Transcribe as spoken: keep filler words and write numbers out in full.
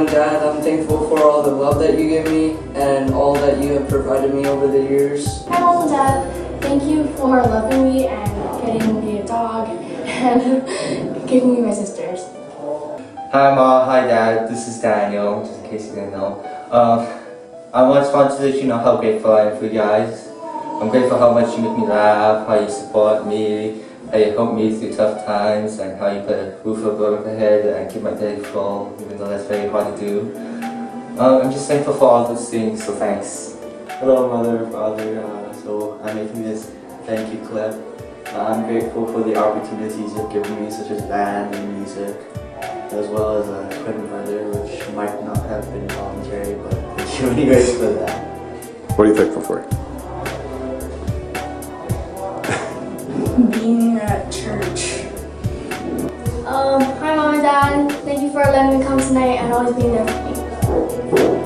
Dad. I'm thankful for all the love that you give me and all that you have provided me over the years. Hi Mom and Dad, thank you for loving me and getting me a dog and giving me my sisters. Hi Mom, hi Dad, this is Daniel, just in case you didn't know. Um, I just wanted to let you know how grateful I am for you guys. I'm grateful how much you make me laugh, how you support me, how you help me through tough times, and how you put a roof over my head and keep my belly full, even though that's very hard to do. Um, I'm just thankful for all those things, so thanks. Hello Mother, Father, uh, so I'm making this thank you clip. Uh, I'm grateful for the opportunities you've given me, such as band and music, as well as a twin brother, which might not have been voluntary, but thank you anyways for that. What are you thankful for? Being at church. Um, hi Mom and Dad, thank you for letting me come tonight and always being there for me.